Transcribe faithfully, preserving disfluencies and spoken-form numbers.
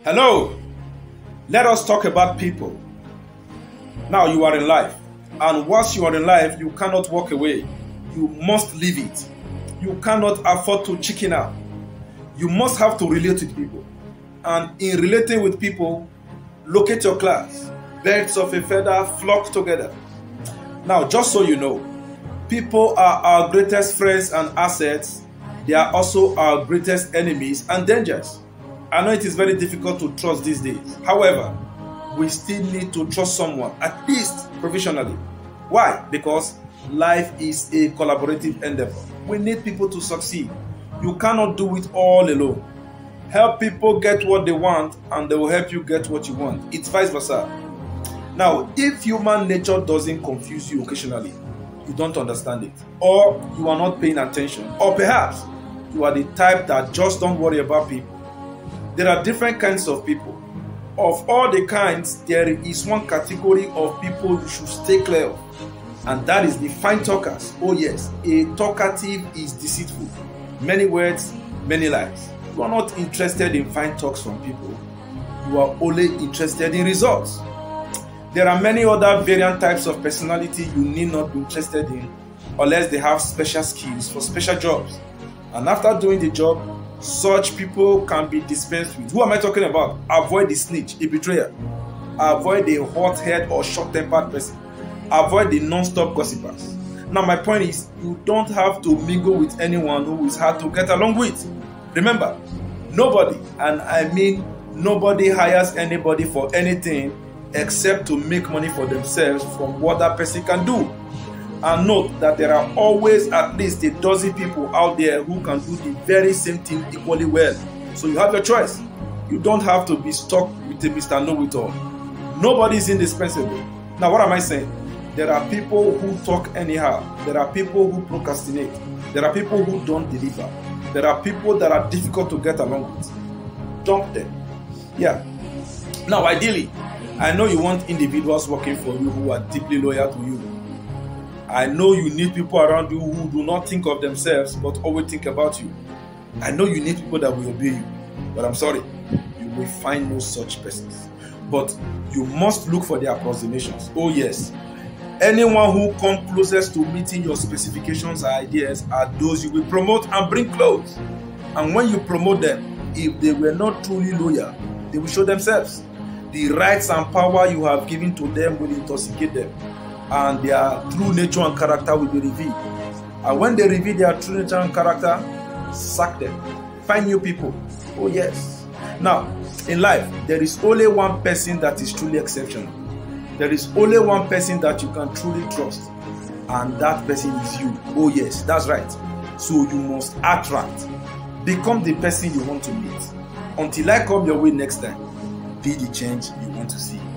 Hello, let us talk about people. Now you are in life, and once you are in life, you cannot walk away. You must live it. You cannot afford to chicken out. You must have to relate with people. And in relating with people, locate your class. Birds of a feather flock together. Now, just so you know, people are our greatest friends and assets. They are also our greatest enemies and dangers. I know it is very difficult to trust these days. However, we still need to trust someone, at least provisionally. Why? Because life is a collaborative endeavor. We need people to succeed. You cannot do it all alone. Help people get what they want, and they will help you get what you want. It's vice versa. Now, if human nature doesn't confuse you occasionally, you don't understand it, or you are not paying attention, or perhaps you are the type that just don't worry about people. There are different kinds of people. Of all the kinds, there is one category of people you should stay clear of, and that is the fine talkers. Oh yes, a talkative is deceitful. Many words, many lies. You are not interested in fine talks from people. You are only interested in results. There are many other variant types of personality you need not be interested in unless they have special skills for special jobs. And after doing the job, such people can be dispensed with. Who am I talking about? Avoid the snitch, a betrayer. Avoid the hot-head or short-tempered person. Avoid the non-stop gossipers. Now, my point is, you don't have to mingle with anyone who is hard to get along with. Remember, nobody, and I mean nobody, hires anybody for anything except to make money for themselves from what that person can do. And note that there are always at least a dozen people out there who can do the very same thing equally well. So you have your choice. You don't have to be stuck with a Mister Know-it-all. Nobody is indispensable. Now, what am I saying? There are people who talk anyhow. There are people who procrastinate. There are people who don't deliver. There are people that are difficult to get along with. Dump them. Yeah. Now, ideally, I know you want individuals working for you who are deeply loyal to you. I know you need people around you who do not think of themselves but always think about you. I know you need people that will obey you. But I'm sorry, you will find no such persons. But you must look for their approximations. Oh yes. Anyone who comes closest to meeting your specifications or ideas are those you will promote and bring close. And when you promote them, if they were not truly loyal, they will show themselves. The rights and power you have given to them will intoxicate them, and their true nature and character will be revealed. And when they reveal their true nature and character, sack them. Find new people. Oh yes. Now, in life, there is only one person that is truly exceptional. There is only one person that you can truly trust, and that person is you. Oh yes, that's right. So you must attract. Become the person you want to meet. Until I come your way next time, be the change you want to see.